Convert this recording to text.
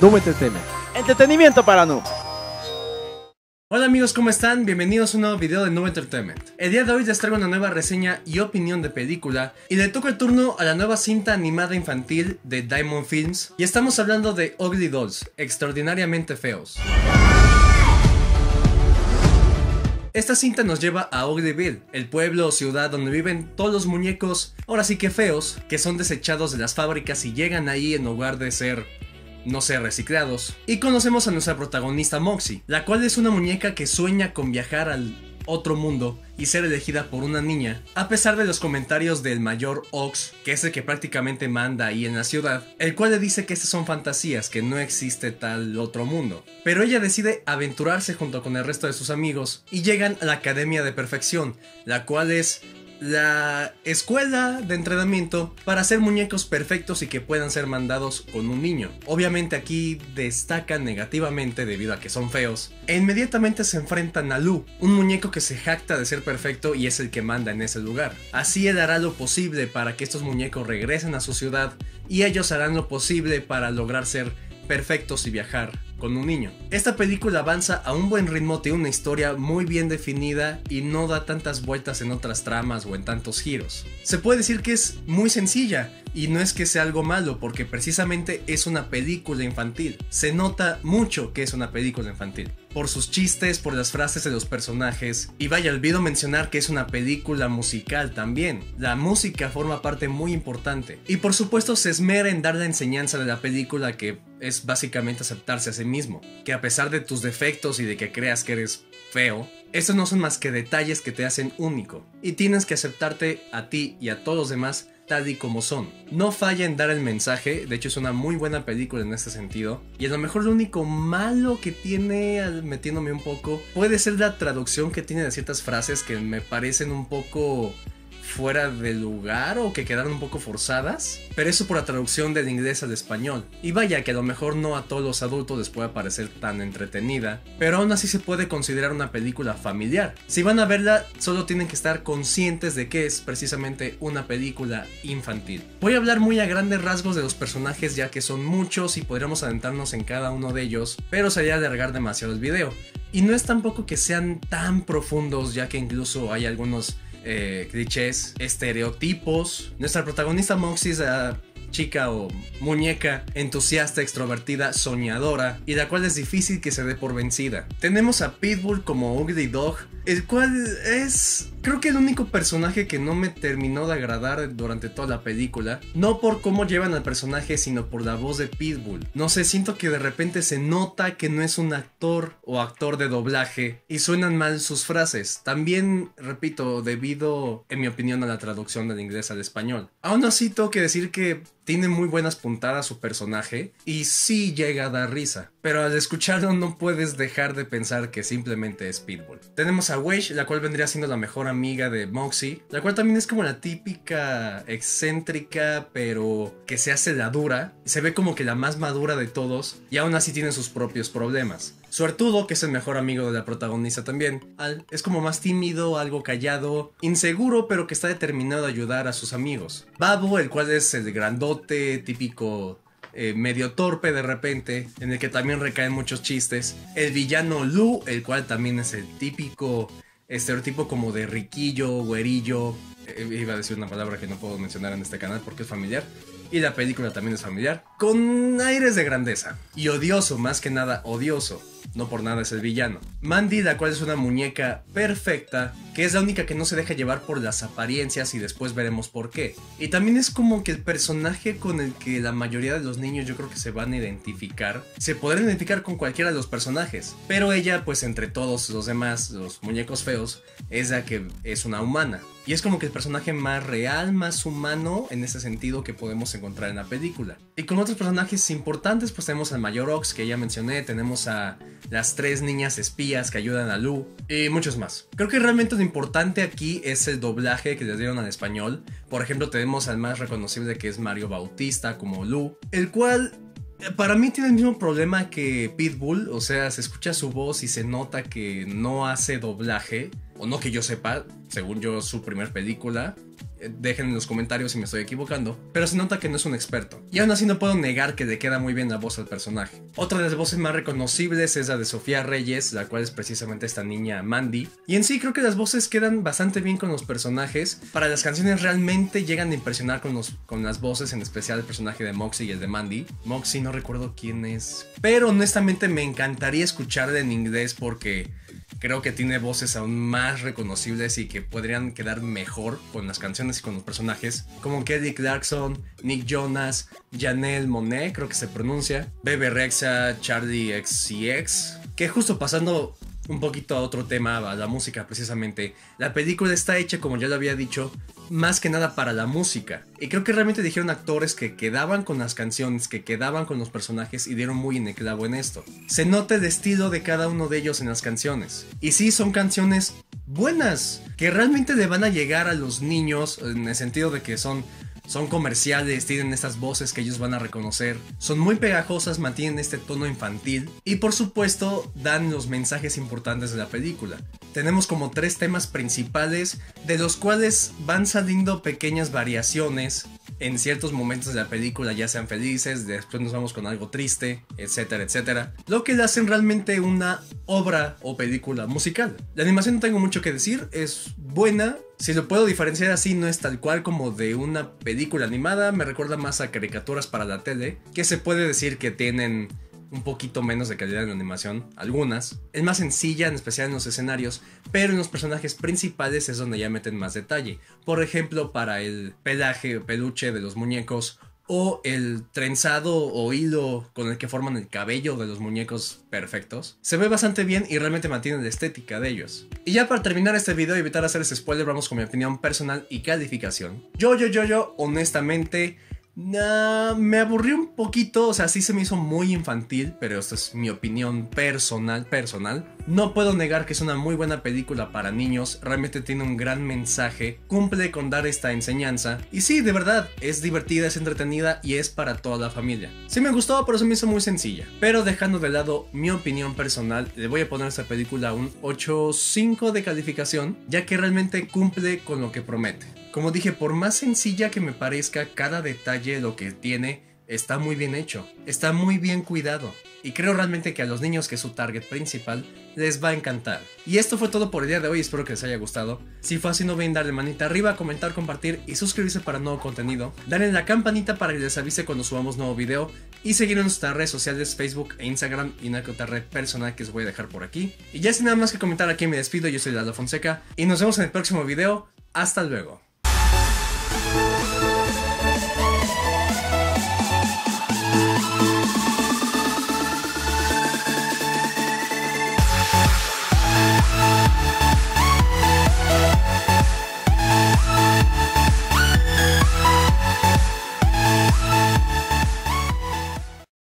Noob Entertainment. Entretenimiento para noobs. Hola amigos, ¿cómo están? Bienvenidos a un nuevo video de Noob Entertainment. El día de hoy les traigo una nueva reseña y opinión de película, y le toca el turno a la nueva cinta animada infantil de Diamond Films, y estamos hablando de Ugly Dolls, extraordinariamente feos. Esta cinta nos lleva a Uglyville, el pueblo o ciudad donde viven todos los muñecos, ahora sí que feos, que son desechados de las fábricas y llegan ahí en lugar de ser, no sé, reciclados. Y conocemos a nuestra protagonista Moxie, la cual es una muñeca que sueña con viajar al otro mundo y ser elegida por una niña, a pesar de los comentarios del mayor Ox, que es el que prácticamente manda ahí en la ciudad, el cual le dice que estas son fantasías, que no existe tal otro mundo. Pero ella decide aventurarse junto con el resto de sus amigos y llegan a la Academia de Perfección, la cual es la escuela de entrenamiento para hacer muñecos perfectos y que puedan ser mandados con un niño. Obviamente aquí destacan negativamente debido a que son feos, e inmediatamente se enfrentan a Lou, un muñeco que se jacta de ser perfecto y es el que manda en ese lugar. Así él hará lo posible para que estos muñecos regresen a su ciudad y ellos harán lo posible para lograr ser perfectos y viajar con un niño. Esta película avanza a un buen ritmo, tiene una historia muy bien definida y no da tantas vueltas en otras tramas o en tantos giros. Se puede decir que es muy sencilla y no es que sea algo malo, porque precisamente es una película infantil. Se nota mucho que es una película infantil por sus chistes, por las frases de los personajes, y vaya, olvido mencionar que es una película musical también. La música forma parte muy importante y por supuesto se esmera en dar la enseñanza de la película, que es básicamente aceptarse a sí mismo, que a pesar de tus defectos y de que creas que eres feo, estos no son más que detalles que te hacen único y tienes que aceptarte a ti y a todos los demás tal y como son. No falla en dar el mensaje, de hecho es una muy buena película en este sentido, y a lo mejor lo único malo que tiene, metiéndome un poco, puede ser la traducción que tiene de ciertas frases que me parecen un poco fuera de lugar o que quedaron un poco forzadas, pero eso por la traducción del inglés al español. Y vaya que a lo mejor no a todos los adultos les puede parecer tan entretenida, pero aún así se puede considerar una película familiar. Si van a verla, solo tienen que estar conscientes de que es precisamente una película infantil. Voy a hablar muy a grandes rasgos de los personajes, ya que son muchos y podríamos adentrarnos en cada uno de ellos, pero sería alargar demasiado el video. Y no es tampoco que sean tan profundos, ya que incluso hay algunos clichés, estereotipos. Nuestra protagonista Moxie es la chica o muñeca entusiasta, extrovertida, soñadora, y la cual es difícil que se dé por vencida. Tenemos a Pitbull como Ugly Dog, el cual es, creo que el único personaje que no me terminó de agradar durante toda la película. No por cómo llevan al personaje, sino por la voz de Pitbull. No sé, siento que de repente se nota que no es un actor o actor de doblaje y suenan mal sus frases. También, repito, debido, en mi opinión, a la traducción del inglés al español. Aún así, tengo que decir que tiene muy buenas puntadas su personaje y sí llega a dar risa, pero al escucharlo no puedes dejar de pensar que simplemente es Pitbull. Tenemos a Wedge, la cual vendría siendo la mejor amiga de Moxie, la cual también es como la típica excéntrica, pero que se hace la dura, se ve como que la más madura de todos y aún así tiene sus propios problemas. Suertudo, que es el mejor amigo de la protagonista también, es como más tímido, algo callado, inseguro, pero que está determinado a ayudar a sus amigos. Babu, el cual es el grandote, típico medio torpe de repente, en el que también recaen muchos chistes. El villano Lou, el cual también es el típico estereotipo como de riquillo, güerillo. Iba a decir una palabra que no puedo mencionar en este canal porque es familiar. Y la película también es familiar, con aires de grandeza. Y odioso, más que nada odioso. No por nada es el villano. Mandy, la cual es una muñeca perfecta, que es la única que no se deja llevar por las apariencias y después veremos por qué. Y también es como que el personaje con el que la mayoría de los niños yo creo que se van a identificar. Se podrán identificar con cualquiera de los personajes, pero ella, pues entre todos los demás, los muñecos feos, es la que es una humana. Y es como que el personaje más real, más humano en ese sentido que podemos encontrar en la película. Y con otros personajes importantes, pues tenemos al Mayor Ox, que ya mencioné, tenemos a las 3 niñas espías que ayudan a Lou y muchos más. Creo que realmente lo importante aquí es el doblaje que les dieron al español. Por ejemplo, tenemos al más reconocible, que es Mario Bautista como Lou, el cual para mí tiene el mismo problema que Pitbull, o sea, se escucha su voz y se nota que no hace doblaje, o no que yo sepa, según yo su primer película. dejen en los comentarios si me estoy equivocando, pero se nota que no es un experto. Y aún así no puedo negar que le queda muy bien la voz al personaje. Otra de las voces más reconocibles es la de Sofía Reyes, la cual es precisamente esta niña Mandy. Y en sí creo que las voces quedan bastante bien con los personajes. Para las canciones realmente llegan a impresionar con las voces, en especial el personaje de Moxie y el de Mandy. Moxie no recuerdo quién es, pero honestamente me encantaría escucharla en inglés porque creo que tiene voces aún más reconocibles y que podrían quedar mejor con las canciones y con los personajes, como Kelly Clarkson, Nick Jonas, Janelle Monáe, creo que se pronuncia, Bebe Rexha, Charli XCX. Que justo pasando un poquito a otro tema, a la música precisamente, la película está hecha, como ya lo había dicho, más que nada para la música. Y creo que realmente dijeron actores que quedaban con las canciones, que quedaban con los personajes y dieron muy en el clavo en esto. Se nota el estilo de cada uno de ellos en las canciones. Y sí, son canciones buenas, que realmente le van a llegar a los niños, en el sentido de que son comerciales, tienen estas voces que ellos van a reconocer, son muy pegajosas, mantienen este tono infantil y por supuesto dan los mensajes importantes de la película. Tenemos como 3 temas principales, de los cuales van saliendo pequeñas variaciones en ciertos momentos de la película, ya sean felices, después nos vamos con algo triste, etcétera, etcétera. Lo que le hacen realmente una obra o película musical. La animación no tengo mucho que decir, es buena. Si lo puedo diferenciar así, no es tal cual como de una película animada, me recuerda más a caricaturas para la tele, que se puede decir que tienen un poquito menos de calidad en la animación, algunas. Es más sencilla, en especial en los escenarios, pero en los personajes principales es donde ya meten más detalle. Por ejemplo, para el pelaje o peluche de los muñecos, o el trenzado o hilo con el que forman el cabello de los muñecos perfectos, se ve bastante bien y realmente mantiene la estética de ellos. Y ya para terminar este video y evitar hacer ese spoiler, vamos con mi opinión personal y calificación. Yo, honestamente, me aburrió un poquito, o sea, sí se me hizo muy infantil, pero esta es mi opinión personal. No puedo negar que es una muy buena película para niños, realmente tiene un gran mensaje, cumple con dar esta enseñanza, y sí, de verdad, es divertida, es entretenida y es para toda la familia. Sí me gustó, pero se me hizo muy sencilla. Pero dejando de lado mi opinión personal, le voy a poner a esta película un 8.5 de calificación, ya que realmente cumple con lo que promete. Como dije, por más sencilla que me parezca, cada detalle de lo que tiene está muy bien hecho, está muy bien cuidado. Y creo realmente que a los niños, que es su target principal, les va a encantar. Y esto fue todo por el día de hoy, espero que les haya gustado. Si fue así, no olviden darle manita arriba, comentar, compartir y suscribirse para nuevo contenido. Darle la campanita para que les avise cuando subamos nuevo video. Y seguir en nuestras redes sociales, Facebook e Instagram, y una que otra red personal que os voy a dejar por aquí. Y ya sin nada más que comentar, aquí me despido, yo soy Lalo Fonseca y nos vemos en el próximo video. Hasta luego.